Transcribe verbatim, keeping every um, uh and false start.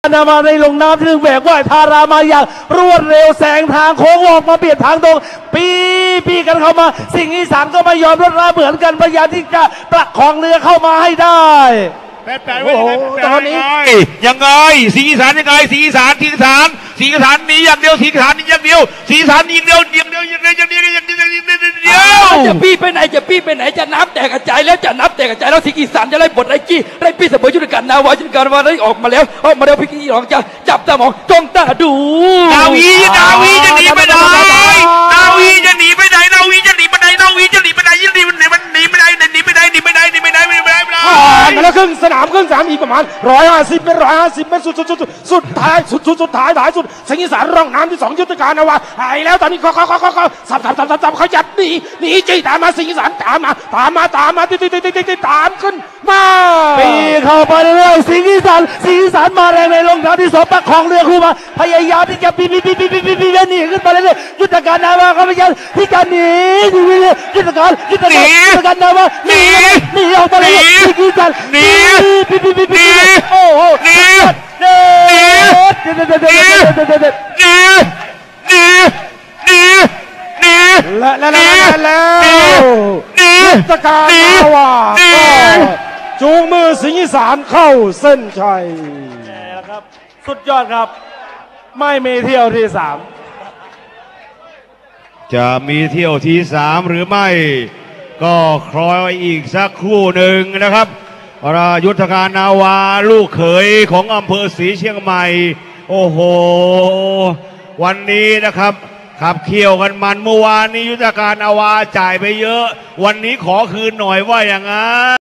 นามาในลงน้ำที่หนึ่งแหวกว่ายทารามาอย่างรวดเร็วแสงทางโค้งออกมาเบียดทางตรงปีปีกันเข้ามาสิ่งอีสานก็ไม่ยอมลดละเหมือนกันพยายามที่จะประคองเรือเข้ามาให้ได้แปดแปดตอนนี้ยังไงสีอีสานยังไงสีอีสานสีอีสานสีอีสานนี้อย่างเดียวสีอีสานนี้อย่างเดียวสีอีสานนี้เดียวอย่างเดียวอย่างเดียวอย่างเดียวอย่างเดียวอย่างเดียวอย่างเดียวจะปี้ไปไหนจะปี้ไปไหนจะนับแตกกระจายแล้วจะนับแตกกระจายแล้วสีอีสานจะไล่บทไล่จี้ไล่ปี้เสมอยุทธการนาวายุทธการว่าได้ออกมาแล้วออกมาแล้วพี่กี้หลองจะจับตามองจ้องตาดูนาวีนาวีจะหนีไปไหนนาวีจะหนีไปไหนนาวีจะหนีไปไหนนาวีจะหนีไปไหนหนีมันหนีมันหนีไปไหนหนีไปไหนหนีไปไหนหนีไปไหนหนีไปไหนหนีไปไหนผ่านมาแล้วครึ่งสนามครึ่งสนามอีกประมาณร้อยห้าสิบเป็นร้อยห้าสิบเป็นสุดสุดสุดสุดท้ายสุดสุดสุดท้ายท้ายสุดสิงห์อีสานร่องน้ำที่สองยุทธการนาวาหายแล้วตอนนี้เขาเขาเขาเขาสับสับสับสับเขาจับหนีหนีจี้ตามมาสิงห์อีสานตามมาตามมาตามมาติดติดติดติดติดตามขึ้นมาปีเข้าไปเรื่อยสิงห์อีสานสิงห์อีสานมาแรงในลงน้ำที่สองประคองเรือคู่มาพยายามที่จะปีปีปีปีปีปีปีหนีขึ้นไปเรื่อยยุทธการนาวาเขาพยายามที่จะหนียุทธการยุทธการยุทธการนาวาหนีหนีออกไปเลยสิงห์อีสานหนีปีปีปีปีโอ้โหหนีหนีหนีหนีหนีหนีหนีและและและแล้วยุทธการนาวาจูงมือสิงห์อีสานเข้าเส้นชัยครับสุดยอดครับไม่มีเที่ยวที่สามจะมีเที่ยวที่สามหรือไม่ก็คอยอีกสักครู่หนึ่งนะครับยุทธการนาวาลูกเขยของอำเภอศรีเชียงใหม่โอ้โหวันนี้นะครับขับเคี่ยวกันมันเมื่อวานนี้ยุทธการนาวาจ่ายไปเยอะวันนี้ขอคืนหน่อยว่าอย่างนั้น